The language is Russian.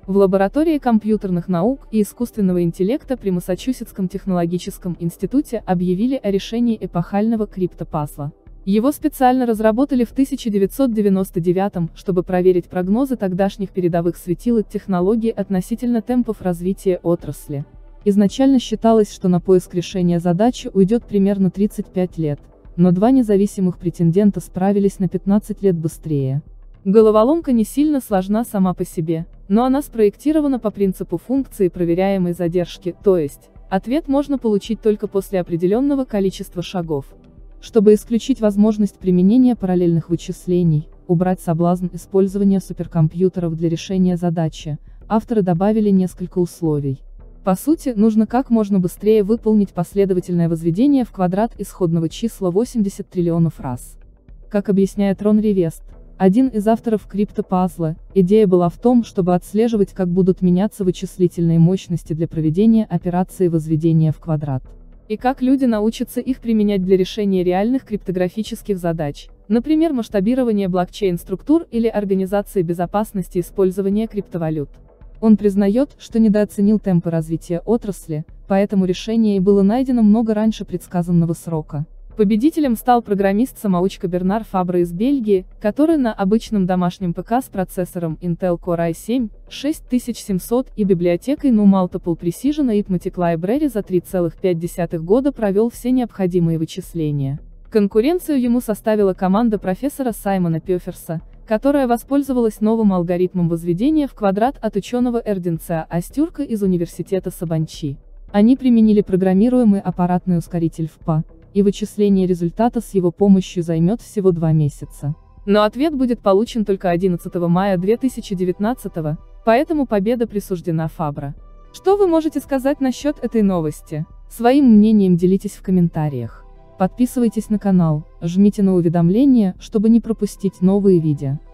в лаборатории компьютерных наук и искусственного интеллекта при Массачусетском технологическом институте объявили о решении эпохального криптопазла. Его специально разработали в 1999, чтобы проверить прогнозы тогдашних передовых светил технологий относительно темпов развития отрасли. Изначально считалось, что на поиск решения задачи уйдет примерно 35 лет, но два независимых претендента справились на 15 лет быстрее. Головоломка не сильно сложна сама по себе, но она спроектирована по принципу функции проверяемой задержки, то есть, ответ можно получить только после определенного количества шагов. Чтобы исключить возможность применения параллельных вычислений, убрать соблазн использования суперкомпьютеров для решения задачи, авторы добавили несколько условий. По сути, нужно как можно быстрее выполнить последовательное возведение в квадрат исходного числа 80 триллионов раз. Как объясняет Рон Ривест, один из авторов криптопазла, идея была в том, чтобы отслеживать, как будут меняться вычислительные мощности для проведения операции возведения в квадрат. И как люди научатся их применять для решения реальных криптографических задач, например, масштабирования блокчейн-структур или организации безопасности использования криптовалют. Он признает, что недооценил темпы развития отрасли, поэтому решение и было найдено много раньше предсказанного срока. Победителем стал программист-самоучка Бернар Фабре из Бельгии, который на обычном домашнем ПК с процессором Intel Core i7-6700 и библиотекой GNU Multiple Precision Arithmetic Library за 3,5 года провел все необходимые вычисления. Конкуренцию ему составила команда профессора Саймона Пёферса, которая воспользовалась новым алгоритмом возведения в квадрат от ученого Эрдинца Астюрка из университета Сабанчи. Они применили программируемый аппаратный ускоритель ФПА, и вычисление результата с его помощью займет всего 2 месяца. Но ответ будет получен только 11 мая 2019, поэтому победа присуждена Фабре. Что вы можете сказать насчет этой новости? Своим мнением делитесь в комментариях. Подписывайтесь на канал, жмите на уведомления, чтобы не пропустить новые видео.